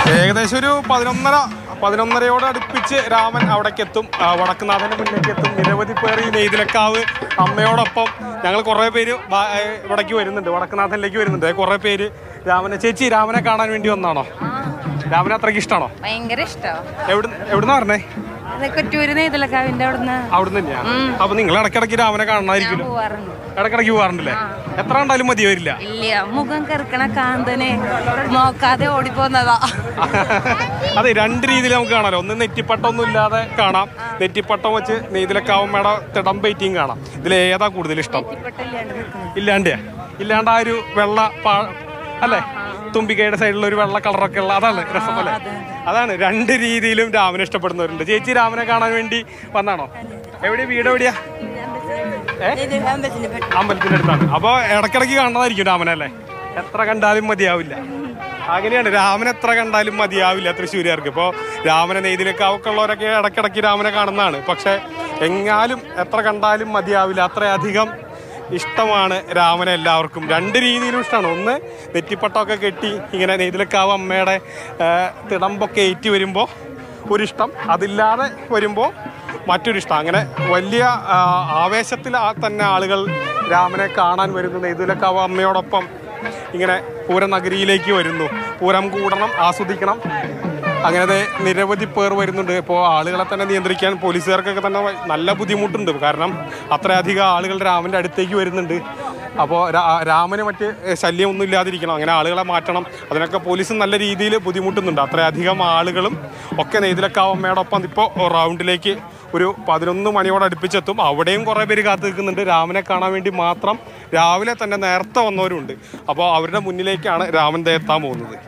ഏകദേശം ഒരു 11:30 അടുപ്പിച്ച് രാമൻ അവിടേക്ക് എത്തും. വടക്കുന്നാഥൻ്റെ മുന്നിലേക്ക് എത്തും. നിരവധി പേർ ഈ നെയ്തിലക്കാവ് അമ്മയോടൊപ്പം ഞങ്ങൾ കുറേ പേര് ഇവിടേക്ക് വരുന്നുണ്ട്, വടക്കുന്നാഥനിലേക്ക് വരുന്നുണ്ട്. കുറേ പേര് ചേച്ചി രാമനെ കാണാൻ വേണ്ടി വന്നാണോ? രാമനെ അത്രയ്ക്ക് ഇഷ്ടമാണോ? ഭയങ്കര ഇഷ്ടമാണ്. എവിടുന്നാ പറഞ്ഞേ? അവിടുന്ന് തന്നെയാ. അപ്പൊ നിങ്ങൾ ഇടയ്ക്കിടയ്ക്ക് രാമനെ കാണണമായിരിക്കും. ഇടയ്ക്കിടയ്ക്ക് പോവാറുണ്ടല്ലേ? എത്ര കണ്ടാലും മതി വരില്ല. ഇല്ല, മുഖം കെറുക്കണ കാന്തനെ നോക്കാതെ ഓടിപ്പോന്നതാ. അതെ, രണ്ട് രീതിയിൽ നമുക്ക് കാണാലോ. ഒന്ന് നെറ്റിപ്പട്ടൊന്നും ഇല്ലാതെ കാണാം, നെറ്റിപ്പട്ടം വെച്ച് നെയ്തിലക്കാവുമ്മയുടെ തിടം പെയിന്റിങ് കാണാം. ഇതിലേതാ കൂടുതൽ ഇഷ്ടം? ഇല്ലാണ്ട് ആ ഒരു വെള്ള അല്ലേ, തുമ്പിക്കയുടെ സൈഡിലുള്ള ഒരു വെള്ള കളറൊക്കെ ഉള്ള അതാണ് രസം അല്ലേ? അതാണ്, രണ്ട് രീതിയിലും രാമനെ ഇഷ്ടപ്പെടുന്നവരുണ്ട്. ചേച്ചി രാമനെ കാണാൻ വേണ്ടി വന്നാണോ? വീട് എവിടെയാ? അമ്പലത്തിന്റെ അടുത്താണ്. അപ്പൊ ഇടയ്ക്കിടയ്ക്ക് കാണുന്നതായിരിക്കും രാമനല്ലേ? എത്ര കണ്ടാലും മതിയാവില്ല. അങ്ങനെയാണ്, രാമനെ എത്ര കണ്ടാലും മതിയാവില്ല തൃശ്ശൂരുകാർക്ക്. ഇപ്പോൾ രാമനെ നെയ്തിലക്കാവൊക്കെ ഉള്ളവരൊക്കെ ഇടയ്ക്കിടയ്ക്ക് രാമനെ കാണുന്നതാണ്. പക്ഷെ എങ്ങാലും എത്ര കണ്ടാലും മതിയാവില്ല, അത്രയധികം ഇഷ്ടമാണ് രാമനെ എല്ലാവർക്കും. രണ്ട് രീതിയിലും ഇഷ്ടമാണ്. ഒന്ന് നെറ്റിപ്പട്ടമൊക്കെ കെട്ടി ഇങ്ങനെ നെയ്തിലക്കാവ് അമ്മയുടെ തിടമ്പൊക്കെ ഏറ്റി വരുമ്പോൾ ഒരിഷ്ടം, അതില്ലാതെ വരുമ്പോൾ മറ്റൊരിഷ്ടം. അങ്ങനെ വലിയ ആവേശത്തിൽ തന്നെ ആളുകൾ രാമനെ കാണാൻ വരുന്നു. നെയ്തിലക്കാവ് അമ്മയോടൊപ്പം ഇങ്ങനെ പൂരനഗരിയിലേക്ക് വരുന്നു. പൂരം കൂടണം, ആസ്വദിക്കണം. അങ്ങനെ നിരവധി പേർ വരുന്നുണ്ട്. ഇപ്പോൾ ആളുകളെ തന്നെ നിയന്ത്രിക്കാൻ പോലീസുകാർക്കൊക്കെ തന്നെ നല്ല ബുദ്ധിമുട്ടുണ്ട്. കാരണം അത്രയധികം ആളുകൾ രാമൻ്റെ അടുത്തേക്ക് വരുന്നുണ്ട്. അപ്പോൾ രാമന് മറ്റ് ശല്യമൊന്നും ഇല്ലാതിരിക്കണം, അങ്ങനെ ആളുകളെ മാറ്റണം. അതിനൊക്കെ പോലീസ് നല്ല രീതിയിൽ ബുദ്ധിമുട്ടുന്നുണ്ട്. അത്രയധികം ആളുകളും ഒക്കെ നെയ്തിലക്കാവ് അമ്മയോടൊപ്പം ഇപ്പോൾ റൗണ്ടിലേക്ക് ഒരു 11 മണിയോട് അടുപ്പിച്ചെത്തും. അവിടെയും കുറേ പേര് കാത്തു നിൽക്കുന്നുണ്ട്. രാമനെ കാണാൻ വേണ്ടി മാത്രം രാവിലെ തന്നെ നേരത്തെ വന്നവരുണ്ട്. അപ്പോൾ അവരുടെ മുന്നിലേക്കാണ് രാമൻ എത്താൻ പോകുന്നത്.